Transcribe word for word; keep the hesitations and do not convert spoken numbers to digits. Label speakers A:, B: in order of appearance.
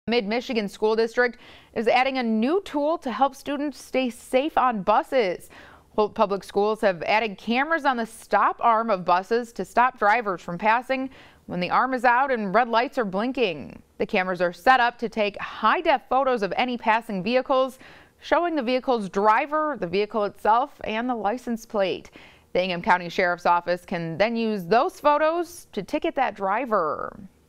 A: Mid-Michigan School District is adding a new tool to help students stay safe on buses. Holt Public Schools have added cameras on the stop arm of buses to stop drivers from passing when the arm is out and red lights are blinking. The cameras are set up to take high-def photos of any passing vehicles, showing the vehicle's driver, the vehicle itself, and the license plate. The Ingham County Sheriff's Office can then use those photos to ticket that driver.